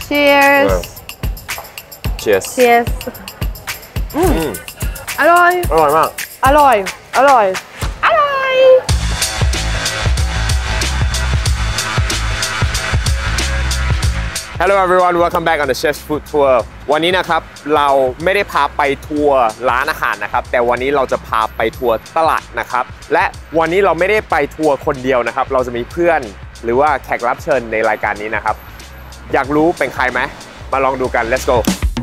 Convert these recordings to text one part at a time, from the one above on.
cheers cheers cheers อร่อยอร่อยมากอร่อยอร่อยอร่อย Hello everyone welcome back on the Chef's Food Tour วันนี้นะครับเราไม่ได้พาไปทัวร์ร้านอาหารนะครับแต่วันนี้เราจะพาไปทัวร์ตลาดนะครับและวันนี้เราไม่ได้ไปทัวร์คนเดียวนะครับเราจะมีเพื่อนหรือว่าแขกรับเชิญในรายการนี้นะครับอยากรู้เป็นใครไหมมาลองดูกัน let's go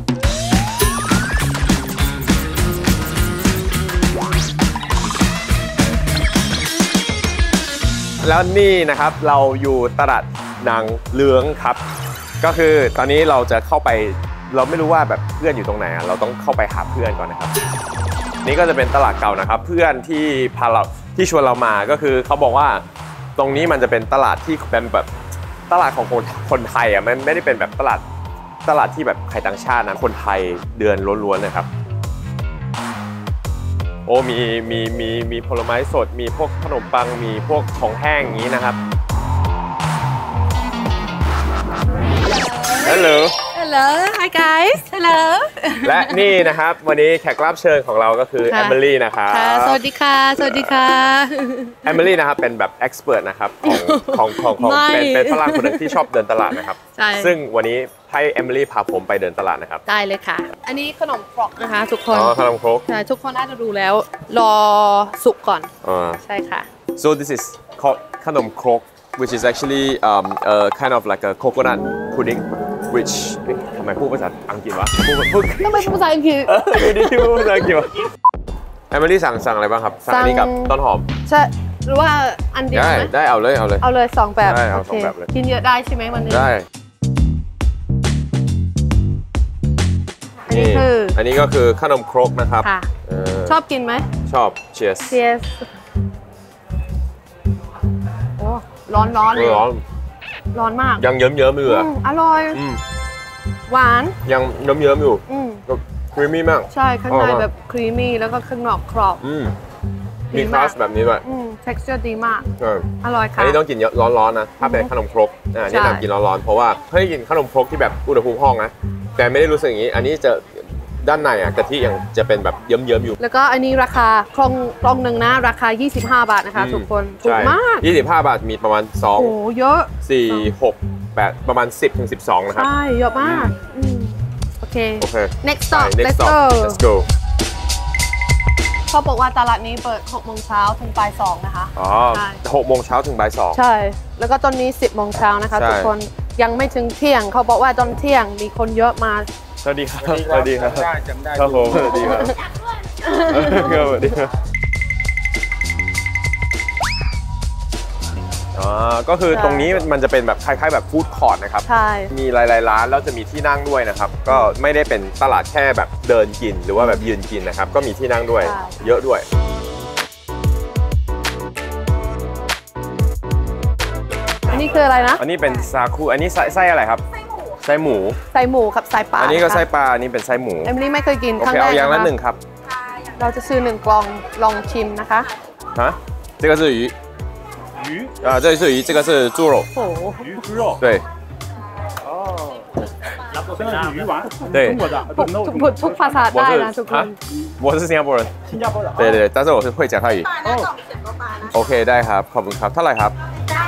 แล้วนี่นะครับเราอยู่ตลาดนางเลื้องครับก็คือตอนนี้เราจะเข้าไปเราไม่รู้ว่าแบบเพื่อนอยู่ตรงไหนเราต้องเข้าไปหาเพื่อนก่อนนะครับนี่ก็จะเป็นตลาดเก่านะครับเพื่อนที่พาเราที่ชวนเรามาก็คือเขาบอกว่าตรงนี้มันจะเป็นตลาดที่เป็นแบบตลาดของคนไทยอ่ะมันไม่ได้เป็นแบบตลาดที่แบบใครต่างชาตินะคนไทยเดือนล้วนๆนะครับโอ้มีผลไม้สดมีพวกขนมปังมีพวกของแห้งอย่างนี้นะครับ Hello Hello Hi guys Hello และนี่นะครับวันนี้แขกรับเชิญของเราก็คือแอมเบอรี่นะครับสวัสดีค่ะสวัสดีค่ะแอมเบอรี่นะครับเป็นแบบเอ็กซ์เพรสนะครับของเป็นฝรั่งคนหนึ่งที่ชอบเดินตลาดนะครับซึ่งวันนี้ให้แอมเบอรี่พาผมไปเดินตลาดนะครับได้เลยค่ะอันนี้ขนมครกนะคะทุกคนขนมครกใช่ทุกคนน่าจะดูแล้วรอสุกก่อนใช่ค่ะ So this is called ขนมครก which is actually kind of like a coconut pudding which ทำไมพูดภาษาอังกฤษวะพูดทำไมพูดภาษาอังกฤษอยู่ดีที่พูดภาษาอังกฤษวะแอมเบอรี่สั่งอะไรบ้างครับสั่งอันนี้กับต้นหอมใช่หรือว่าอันเดียวไหมได้เอาเลย 2แบบได้เอา2แบบเลยกินเยอะได้ใช่ไหมวันนี้ได้อันนี้ก็คือขนมครกนะครับชอบกินไหมชอบ Cheers Cheers โอ้ร้อนมากยังเยิ้มอยู่อ่ะอร่อยหวานยังเยิ้มอยู่ครีมมี่มากใช่ข้างในแบบครีมมี่แล้วก็ข้างนอกกรอบมีครัสแบบนี้ด้วย texture ดีมากอร่อยค่ะอันนี้ต้องกินร้อนๆนะถ้าเป็นขนมครกนี่นำกินร้อนๆเพราะว่าให้กินขนมครกที่แบบอุณหภูมิห้องนะแต่ไม่ได้รู้สึกอย่างนี้อันนี้จะด้านในกะทิยังจะเป็นแบบเยิ้มอยู่แล้วก็อันนี้ราคากล่องหนึ่งนะราคา25 บาทนะคะทุกคนถูกมาก 25 บาทมีประมาณ2โอ้เยอะ 4 6 8ประมาณ10 ถึง 12นะครับใช่เยอะมากโอเค next stop let's go เขาบอกว่าตลาดนี้เปิด6 โมงเช้าถึงบ่าย 2นะคะ 6 โมงเช้าถึงบ่าย 2 ใช่แล้วก็ตอนนี้10 โมงเช้านะคะทุกคนยังไม่ถึงเที่ยงเขาบอกว่าตอนเที่ยงมีคนเยอะมาสวัสดีครับสวัสดีครับครับผมสวัสดีครับสวัสดีครับก็คือตรงนี้มันจะเป็นแบบคล้ายๆแบบฟู้ดคอร์ทนะครับมีหลายๆร้านแล้วจะมีที่นั่งด้วยนะครับก็ไม่ได้เป็นตลาดแค่แบบเดินกินหรือว่าแบบยืนกินนะครับก็มีที่นั่งด้วยเยอะด้วยอันนี้คืออะไรนะอันนี้เป็นซาคุอันนี้ไส้อะไรครับไส้หมูครับไส้ปลาอันนี้ก็ไส้ปลาอันนี้เป็นไส้หมูเอมิลี่ไม่เคยกินครั้งแรกเอาอย่างละ1ครับเราจะซื้อ1 กล่องลองชิมนะคะ这个是鱼这里是鱼这个是猪肉鱼猪肉对真的是鱼丸对ทุกภาษาได้นะทุกคน我是新加坡人对但是我是会讲泰语OK ได้ครับขอบคุณครับเท่าไหร่ครับ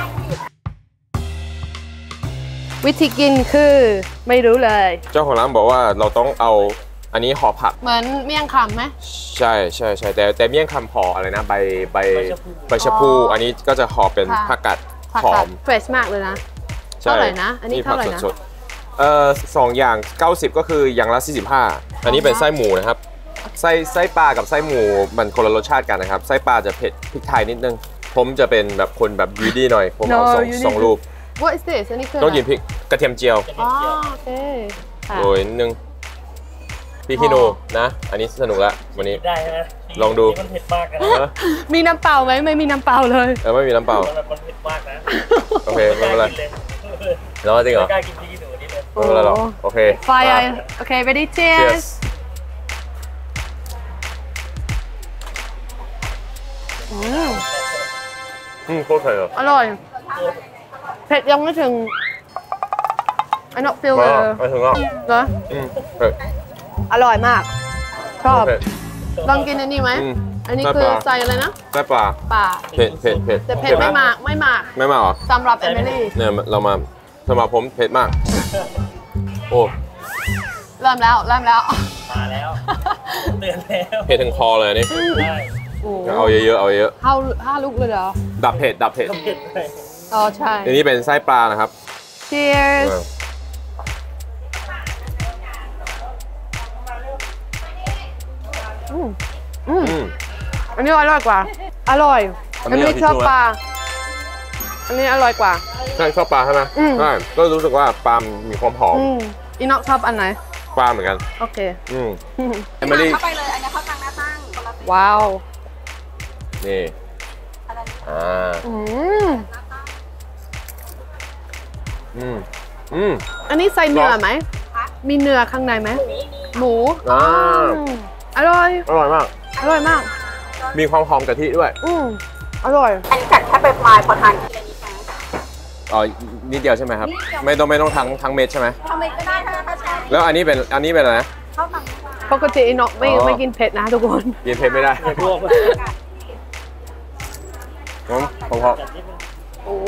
วิธีกินคือไม่รู้เลยเจ้าของร้านบอกว่าเราต้องเอาอันนี้ห่อผักเหมือนเมี่ยงคำไหมใช่แต่เมี่ยงคำห่ออะไรนะใบชะพูอันนี้ก็จะห่อเป็นผักกาดหอมเฟรชมากเลยนะเท่าไหร่นะอันนี้เท่าไหร่นะ 2 อย่าง90ก็คืออย่างละ45อันนี้เป็นไส้หมูนะครับไส้ปลากับไส้หมูมันคนละรสชาติกันนะครับไส้ปลาจะเผ็ดพริกไทยนิดนึงผมจะเป็นแบบคนแบบยูดี้หน่อยผมเอา2 รูป What is this อันนี้คือต้องกินพริกกระเทียมเจียวโอเคโรยนิดนึงพี่คิโนนะอันนี้สนุกละวันนี้ได้ใช่ไหมลองดูมันเผ็ดมากนะมีน้ำเปล่าไหมไม่มีน้ำเปล่าเลยไม่มีน้ำเปล่ามันเผ็ดมากนะโอเคไม่เป็นไรแล้วจริงเหรอกล้ากินพี่คิโนนี่เลยไม่เป็นไรหรอกโอเคไฟโอเค ready cheers โคตรเผ็ดอร่อยเผ็ดยังไม่ถึง I not feel the ไม่ถึงอ่ะเนอะเผ็ดอร่อยมาก ชอบเผ็ดลองกินอันนี้ไหม อันนี้ไส้คืปอลาใส่อะไรนะไส้ปลาปลาเผ็ดแต่เผ็ดไม่มากไม่มากไม่มากเหรอสำหรับเอมิลี่เนี่ยเรามาสำหรับผมเผ็ดมาก โอ้เริ่มแล้วมาแล้วเตือนแล้วเผ็ดถึงคอเลยอันนี่ได้โอ้เอาเยอะๆเอาเยอะห้าลูกเลยเหรอๆดับเผ็ดเผ็ดเลยอ๋อใช่อันนี้เป็นไส้ปลานะครับ Cheers อืมอืมอันนี้อร่อยกว่า อร่อยอันอันนี้นี้เอาชอบทิชชู่ปลา อันนี้อร่อยกว่าใช่ชอบปลาใช่ไหมอืมใช่ก็รู้สึกว่าปลามีความหอมอีน็อกชอบอันไหนปลาเหมือนกันโอเคเอมิลี่เข้าไปเลย อันนี้เข้าทางหน้าตั้งคนละว้าวนี่อ่าอืมอืมอันนี้ใส่เนื้อไหม มีเนื้อข้างในไหม หมูอ่าอร่อยอร่อยมากอร่อยมากมีความหอมกะทิด้วยอร่อยอันนี้กัดแค่ไปปลายพอทานกินอันนี้ไปอ๋อนิดเดียวใช่ไหมครับ ไม่ต้องทั้งเม็ดใช่ไหมทำไมก็ได้ถ้าใช้แล้วอันนี้เป็นอะไรนะเข้าทางนี้มาปกติอีน็อกไม่กินเผ็ดนะทุกคนกินเผ็ดไม่ได้รวมผมพอจัดนิดนึงโอ้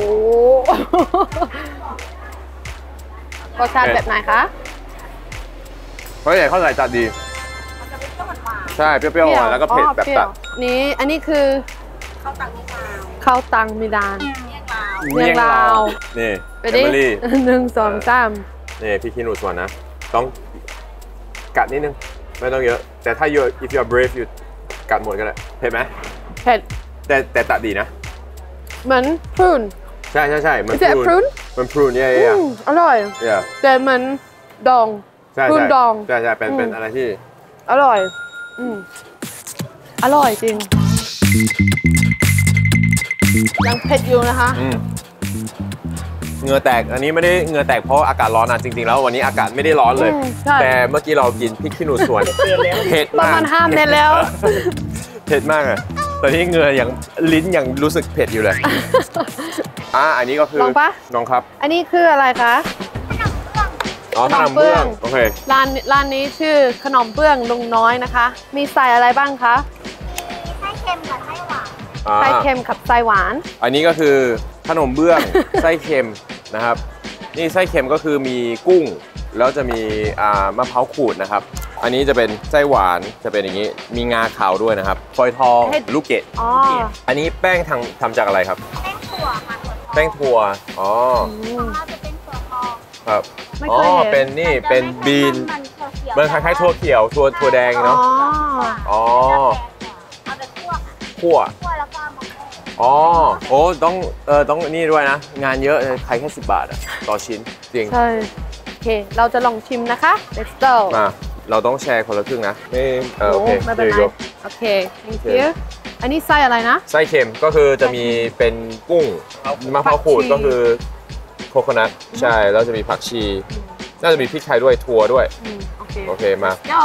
รสชาติแบบไหนคะเพราะใหญ่ข้าวใส่จัดดีมันจะเป็นเปรี้ยวหวานใช่เปรี้ยวๆหวานแล้วก็เผ็ดแบบปรี้ยจัวดนี่อันนี้คือๆเข้าทางนี้มาข้าวตังมิดานเมี่ยงลาวเมี่ยงลาวนี่ไปเอดิมิลี่ 1 2 3 นี่พี่คินูส่วนนะ ต้องกัดนิดนึง ไม่ต้องเยอะ แต่ถ้า if you're brave you กัดหมดก็ได้เผ็ดไหมเผ็ดแต่ตัดดีนะเหมือนพรูนใช่มัน Is it a prune? มันพรูนเย่อร่อยเย่แต่เหมือนดองใช่พรูนดองใช่เป็นอะไรที่อร่อยอร่อยจริง ยังเผ็ดอยู่นะคะเหงื่อแตก อันนี้ไม่ได้เหงื่อแตกเพราะอากาศร้อนนะจริงๆแล้ววันนี้อากาศไม่ได้ร้อนเลยใช่แต่เมื่อกี้เรากินพริกขี้หนูสวนเตือนแล้วเผ็ดประมากมาณ5 เม็ดแล้วเผ็ดมากอะตอนนี้เหงื่ออย่างลิ้นยังรู้สึกเผ็ดอยู่เลย อันนี้ก็คือลองปะน้องครับอันนี้คืออะไรคะอ๋อขนขนมมเบื้เบื้ออง งโอเคร้านนี้ชื่อขนมเบื้องลุงน้อยนะคะ มีใส่อะไรบ้างคะไส้เค็มกับไส้หวานไส้เค็มกับไส้หวานอันนี้ก็คือขนมเบื้อง ไส้เค็มนะครับ นี่ไส้เค็มก็คือมีกุ้ง แล้วจะมีมะพร้าวขูดนะครับ อันนี้จะเป็นไส้หวานจะเป็นอย่างนี้ มีงาขาวด้วยนะครับฟอยทองเห็ดลูกเกดอ๋ออันนี้แป้งทำจากอะไรครับแป้งถั่วค่ะถั่วทองแป้งถั่วอ๋อเราจะเป็นถั่วทองครับไม่อ๋อเคยเห็นเป็นนี่เป็นบีนมันถั่วเขียวมันคล้ายๆถั่วเขียวถั่วแดงอ๋อเนาะ อ๋อเอาแต่คั่วค่ะคั่วคั่วแล้วก็เอามาโม่อ๋อ โอ้ต้องนี่ด้วยนะ งานเยอะขายแค่10 บาทอะต่อชิ้นจริงใช่โอเค เราจะลองชิมนะคะ let's go มาเราต้องแชร์คนละครึ่งนะไม่โอเคไม่เป็นไรดี๋ยวโอเค thank you อันนี้ไส้อะไรนะไส้เค็มก็คือจะมีเป็นกุ้งมะพร้าวขูดผักชีก็คือโคโคนัทใช่แล้วจะมีผักชี น่าจะมีพริกไทยด้วยถั่วด้วยโอเคโอเคมาย่อ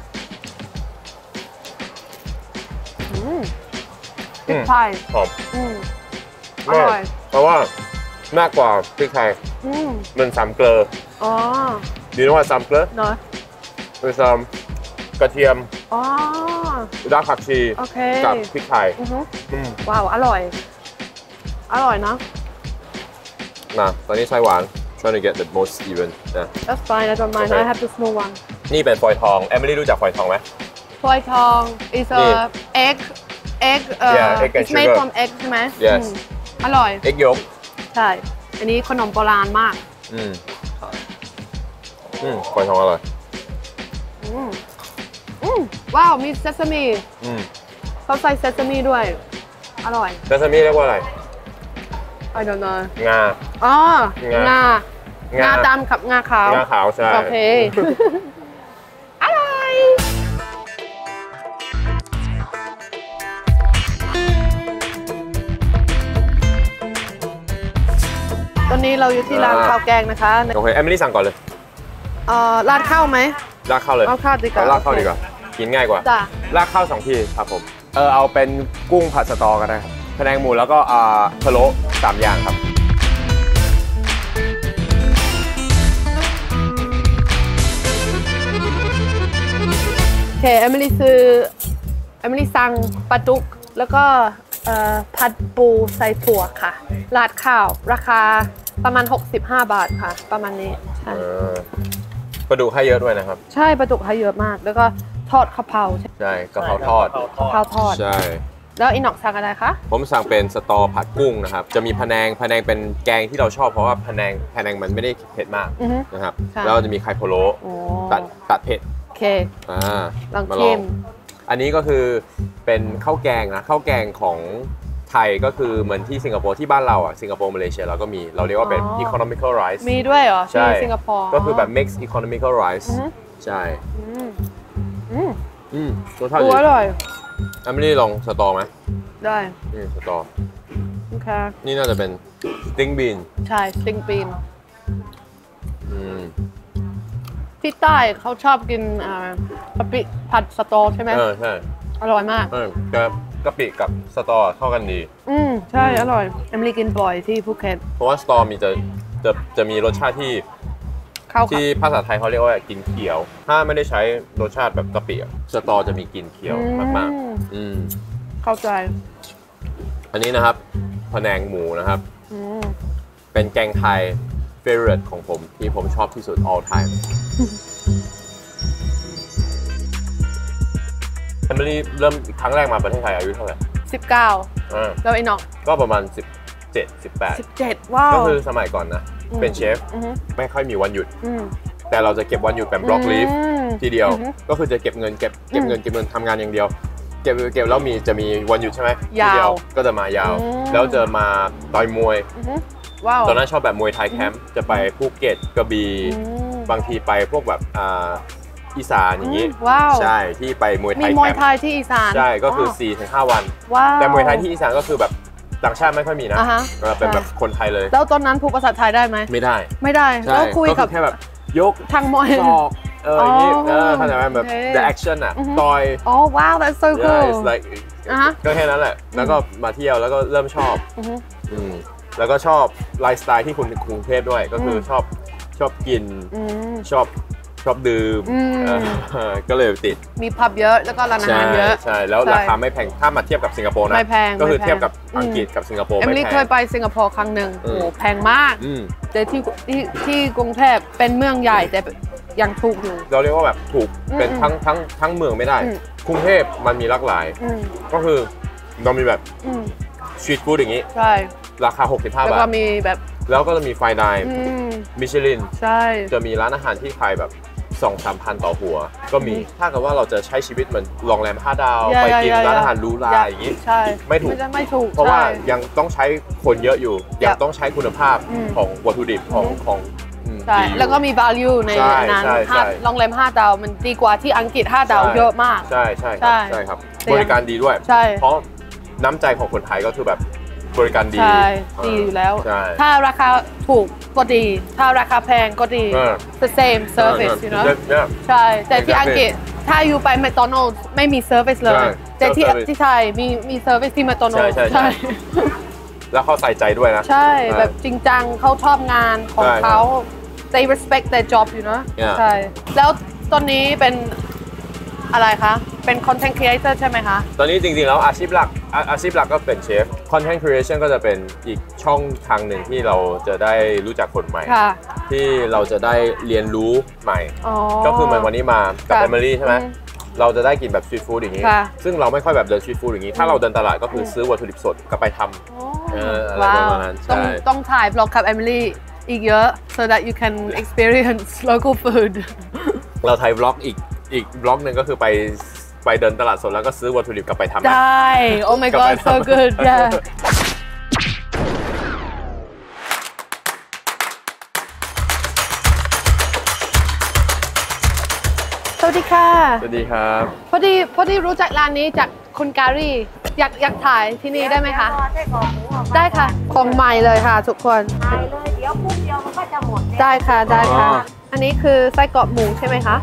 พริกไทยหอมอร่อยเพราะว่ามากกว่าพริกไทยมันสามเกลืออ๋อดีนะว่าสามเกลือเนอะคือซ้ำกระเทียมอ๋อรากผักชีโอเคกับพริกไทยว้าว อร่อย อร่อยนะมาตอนนี้ไส้หวาน trying to get the most even นะ That's fine I don't mind Okay. I have the small one นี่เป็นฟอยทองแอมิลี่รู้จักฟอยทองไหมพลอยทอง is นี่ a egg Yeah, egg and it's made sugar. from egg ใช่ไหม Yes. อร่อยเอ็กยกใช่ อันนี้ขนมโบราณมากฟอยทองอร่อยว้าว มีเซซามิอืมเขาใส่เซซามิด้วย อร่อยเซซามิเรียกว่าอะไร I don't know งาอ๋องางาดำกับงาขาวงาขาวใช่โอเค อร่อย ตอนนี้เราอยู่ที่ร้านข้าวแกงนะคะโอเคแอมิลี่สั่งก่อนเลยราดข้าวไหมลากข้าวเลยเอาข้าวดีกว่าลากข้าวดีกว่ากินง่ายกว่าจ้ะลากข้าว2 ที่ครับผมเอาเป็นกุ้งผัดสตอกันนะครับพะแนงหมูแล้วก็พะโล้3 อย่างครับเอมิลี่สั่งปลาดุกแล้วก็ผัดปูใส่ถั่วค่ะราดข้าวราคาประมาณ65 บาทค่ะประมาณนี้ใช่ปลาดุกให้เยอะด้วยนะครับใช่ปลาดุกให้เยอะมากแล้วก็ทอดกะเพราใช่กะเพราทอดใช่แล้วอีนอกสั่งอะไรคะผมสั่งเป็นสตอผัดกุ้งนะครับจะมีพะแนงเป็นแกงที่เราชอบเพราะว่าพะแนงมันไม่ได้เผ็ดมากนะครับแล้วจะมีไข่พะโล้ตัดเผ็ดโอเคลองชิมอันนี้ก็คือเป็นข้าวแกงนะข้าวแกงของไทยก็คือเหมือนที่สิงคโปร์ที่บ้านเราอ่ะสิงคโปร์มาเลเซียเราก็มีเราเรียกว่าเป็น economical rice มีด้วยเหรอใช่สิงคโปร์ก็คือแบบ mix economical rice ใช่รสชาติดีอร่อยไม่ได้ลองสตอไหมได้นี่สตอโอเคนี่น่าจะเป็น sting bean ใช่ sting bean ที่ใต้เขาชอบกินกะปิผัดสตอใช่ไหมใช่อร่อยมากกะปิกับสตอเข้ากันดีใช่อร่อยเอมิลี่กินบ่อยที่ภูเก็ตเพราะว่าสตอมีจะมีรสชาติที่ภาษาไทยเขาเรียกว่ากินเขียวถ้าไม่ได้ใช้รสชาติแบบกะปิสตอจะมีกลิ่นเขียวมากๆเข้าใจอันนี้นะครับพะแนงหมูนะครับเป็นแกงไทย favorite ของผมที่ผมชอบที่สุด all time เอมิลี่เริ่มครั้งแรกมาประเทศไทยอายุเท่าไหร่ 19แล้วไอ้น้องก็ประมาณ17 ว้าวก็คือสมัยก่อนนะเป็นเชฟไม่ค่อยมีวันหยุดแต่เราจะเก็บวันหยุดเป็นบล็อกลีฟทีเดียวก็คือจะเก็บเงินทำงานอย่างเดียวเก็บแล้วจะมีวันหยุดใช่ไหมทีเดียวก็จะมายาวแล้วจะมาต่อยมวยตอนนั้นชอบแบบมวยไทยแคมป์จะไปภูเก็ตกระบี่บางทีไปพวกแบบอีสานอย่างนี้ใช่ที่ไปมวยไทยแคมป์มีมวยไทยที่อีสานใช่ก็คือ 4-5 วันแต่มวยไทยที่อีสานก็คือแบบต่างชาติไม่ค่อยมีนะเป็นแบบคนไทยเลยแล้วตอนนั้นพูดภาษาไทยได้ไหมไม่ได้แล้วคุยกับแค่แบบยกทางมวยศอกอย่างนี้เข้าใจไหมแบบ the action อ่ะต่อยว้าว that's so cool ก็แค่นั้นแหละแล้วก็มาเที่ยวแล้วก็เริ่มชอบแล้วก็ชอบไลฟ์สไตล์ที่คุณกรุงเทพด้วยก็คือชอบกินชอบดื่มก็เลยติดมีผับเยอะแล้วก็ร้านอาหารเยอะใช่แล้วราคาไม่แพงถ้ามาเทียบกับสิงคโปร์นะไม่แพงก็คือเทียบกับอังกฤษกับสิงคโปร์ไม่แพงเอมิลี่เคยไปสิงคโปร์ครั้งหนึ่งโอ้แพงมากแต่ที่กรุงเทพเป็นเมืองใหญ่แต่ยังถูกอยู่เราเรียกว่าแบบถูกเป็นทั้งเมืองไม่ได้กรุงเทพมันมีหลากหลายก็คือเรามีแบบสตรีทฟู้ดอย่างนี้ใช่ราคา65 บาทแล้วก็มีแบบแล้วก็จะมีไฟน์ไดน์มิชลินใช่จะมีร้านอาหารที่ขายแบบ2-3 พันต่อหัวก็มีถ้าเกิดว่าเราจะใช้ชีวิตเหมือนโรงแรม5 ดาวไปกินร้านอาหารหรูหราอย่างนี้ไม่ถูกเพราะว่ายังต้องใช้คนเยอะอยู่ยังต้องใช้คุณภาพของวัตถุดิบของใช่แล้วก็มี value ในนั้นโรงแรม5 ดาวมันดีกว่าที่อังกฤษ5 ดาวเยอะมากใช่ครับบริการดีด้วยเพราะน้ำใจของคนไทยก็คือแบบบริการดีดีอยู่แล้วถ้าราคาถูกก็ดีถ้าราคาแพงก็ดี the same service you know ใช่แต่ที่อังกฤษถ้าอยู่ไป McDonald's ไม่มี service เลยแต่ที่ไทยมี service ที่ McDonald's ใช่แล้วเขาใส่ใจด้วยนะใช่แบบจริงจังเขาชอบงานของเขา they respect their job you know ใช่แล้วตอนนี้เป็นอะไรคะเป็น content creator ใช่ไหมคะตอนนี้จริงๆแล้วอาชีพหลักก็เป็นเชฟ content creation ก็จะเป็นอีกช่องทางหนึ่งที่เราจะได้รู้จักคนใหม่ที่เราจะได้เรียนรู้ใหม่ก็คือเหมือนวันนี้มากับ Emily ใช่ไหมเราจะได้กินแบบสตรีทฟู้ดอย่างนี้ซึ่งเราไม่ค่อยแบบเดินสตรีทฟู้ดอย่างนี้ถ้าเราเดินตลาดก็คือซื้อวัตถุดิบสดก็ไปทำอะไรประมาณนั้นต้องถ่ายบล็อกกับ Emily อีกเยอะ so that you can experience local food เราถ่ายบล็อกอีกบล็อกหนึ่งก็คือไปเดินตลาดสดแล้วก็ซื้อวัตถุดิบกลับไปทำได้ oh my god so good yeah สวัสดีค่ะสวัสดีครับพอดีรู้จักร้านนี้จากคุณการีอยากถ่ายที่นี่ได้ไหมคะได้ค่ะของใหม่เลยค่ะทุกคนถ่ายเลยเดี๋ยวปุ๊บเดียวมันก็จะหมดได้ค่ะอันนี้คือไส้กรอกหมูใช่ไหมคะ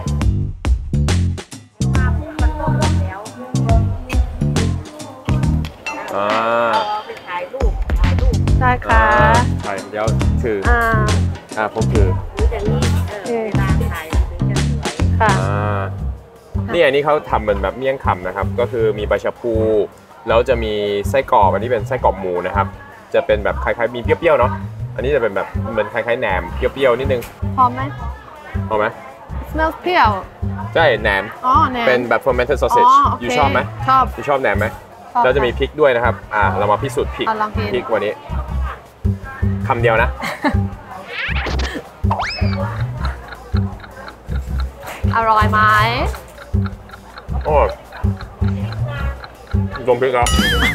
ไปถ่ายรูปได้ค่ะถ่ายเดี๋ยวถือผมถืออย่างนี้เวลาถ่ายถึงจะสวยค่ะนี่อันนี้เขาทำเป็นแบบเมี่ยงคำนะครับก็คือมีใบชะพูแล้วจะมีไส้กรอกอันนี้เป็นไส้กรอกหมูนะครับจะเป็นแบบคล้ายๆมีเปรี้ยวๆเนาะอันนี้จะเป็นแบบมันคล้ายๆแหนมเปรี้ยวๆนิดนึงหอมไหมหอมไหม smells เปรี้ยวใช่แหนมแหนมเป็นแบบ fermented sausage อยู่ชอบไหมชอบแหนมไหมแล้วจะมีพริกด้วยนะครับเรามาพิสูจน์พริกวันนี้คำเดียวนะอร่อยไหมโอ้ลงพริกแล้ว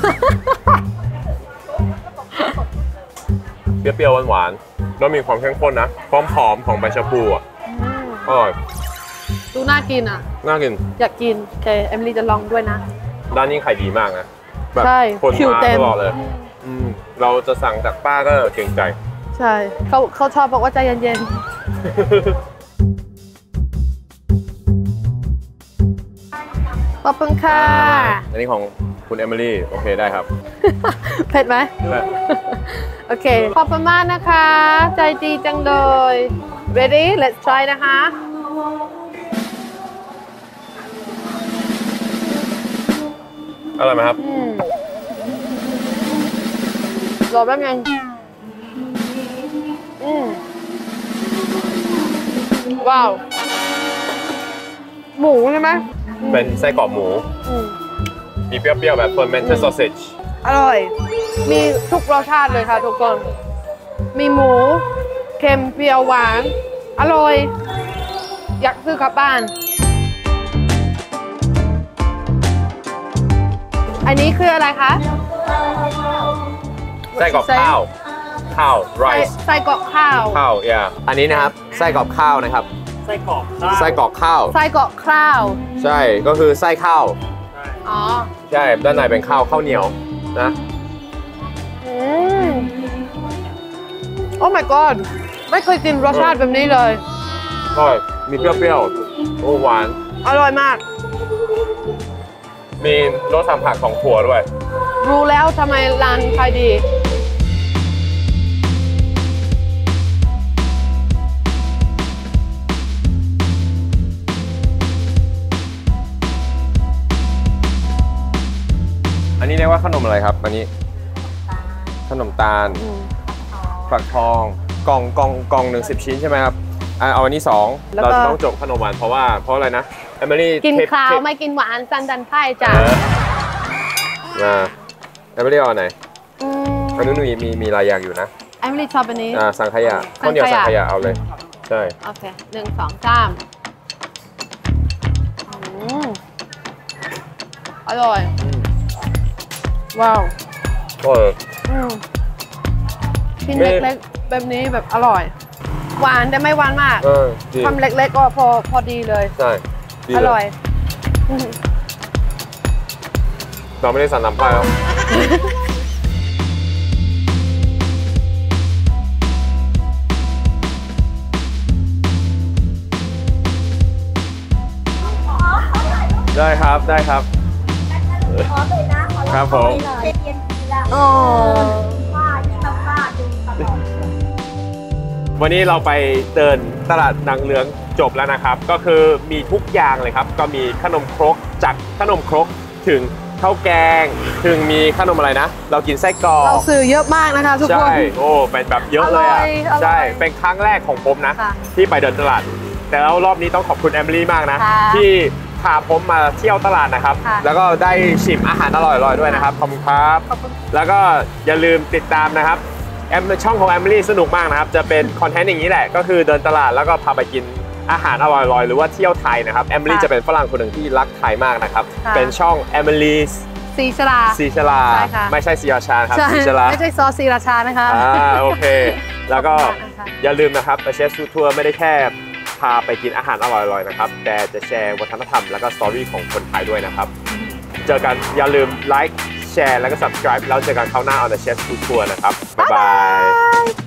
เปรี้ยวๆหวานๆแล้วมีความเข้มข้นนะความหอมของใบชะพูอ่ะอร่อยดูน่ากินอ่ะน่ากินอยากกินโอเคเอมิลี่จะลองด้วยนะร้านนี้ขายดีมากนะแบบคนมาตลอดเลยเราจะสั่งจากป้าก็เกรงใจใช่เขาชอบบอกว่าใจเย็นๆขอบคุณค่ะอันนี้ของคุณเอมิลี่โอเคได้ครับเผ็ดไหมโอเคขอบคุณมากนะคะใจดีจังเลย ready let's try นะคะอร่อยไหมครับรอแป๊บนึงว้าวหมูใช่ไหมเป็นไส้กรอกหมูมีเปรี้ยวๆแบบ fermented sausage อร่อยมีทุกรสชาติเลยค่ะทุกคนมีหมูเค็มเปรี้ยวหวานอร่อยอยากซื้อกลับบ้านอันนี้คืออะไรคะไส้กรอกข้าวrice ไส้กรอกข้าวอันนี้นะครับไส้กรอกข้าวนะครับไส้กรอกข้าวไส้กรอกข้าวใช่ก็คือไส้ข้าวใช่ด้านในเป็นข้าวเหนียวนะโอ้ my god ไม่เคยกินรสชาติแบบนี้เลยอร่อยมีเปรี้ยวๆโอ้หวานอร่อยมากมีรสสัมผัสของถั่วด้วยรู้แล้วทำไมร้านขายดีอันนี้เรียกว่าขนมอะไรครับอันนี้ขนมตาลฝักทองกล่องหนึ่ง10 ชิ้นใช่ไหมครับเอาอันนี้2เราจะต้องจบขนมหวานเพราะอะไรนะเอมิลี่กินข้าวไม่กินหวานสันดันไพ่จ้ะเอมิลี่เอาไหนอันนู้นมีลายยางอยู่นะเอมิลี่ชอบอันนี้สังขยาข้าวเหนียวสังขยาเอาเลยใช่โอเค1 2 3อร่อยว้าวชิ้นเล็กๆแบบนี้แบบอร่อยหวานแต่ไม่หวานมากทำเล็กๆก็พอดีเลยใช่อร่อยเราไม่ได้สั่งน้ำปลาแล้วได้ครับครับผมวันนี้เราไปเดินตลาดนางเลื้งจบแล้วนะครับก็คือมีทุกอย่างเลยครับก็มีขนมครกจากขนมครกถึงข้าวแกงถึงมีขนมอะไรนะเรากินไส้กรอกเราซื้อเยอะมากนะคะทุกคนใช่โอ้เป็นแบบเยอะเลยอ่ะใช่เป็นครั้งแรกของผมนะที่ไปเดินตลาดแต่แล้วรอบนี้ต้องขอบคุณเอมิลี่มากนะที่พาผมมาเที่ยวตลาดนะครับแล้วก็ได้ชิมอาหารอร่อยๆด้วยนะครับขอบคุณครับแล้วก็อย่าลืมติดตามนะครับช่องของเอมิลี่สนุกมากนะครับจะเป็นคอนเทนต์อย่างนี้แหละก็คือเดินตลาดแล้วก็พาไปกินอาหารอร่อยๆหรือว่าเที่ยวไทยนะครับเอมิลี่จะเป็นฝรั่งคนหนึ่งที่รักไทยมากนะครับเป็นช่องเอมิลี่ศรีชลาไม่ใช่ศรีราชาครับศรีชลาไม่ใช่ซอศรีราชานะคะโอเคแล้วก็อย่าลืมนะครับเชฟทัวร์ไม่ได้แค่พาไปกินอาหารอร่อยๆนะครับแต่จะแชร์วัฒนธรรมแล้วก็สตอรี่ของคนไทยด้วยนะครับเจอกันอย่าลืมไลค์แชร์แล้วก็ subscribe แล้วเจอกันคราวหน้า on the Chef Food Tour นะครับบ๊ายบาย